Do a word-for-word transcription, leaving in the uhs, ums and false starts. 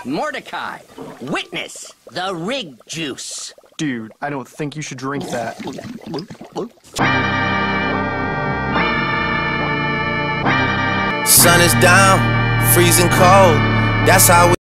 Mordecai, witness the rig juice. Dude, I don't think you should drink that. Sun is down, freezing cold. That's how we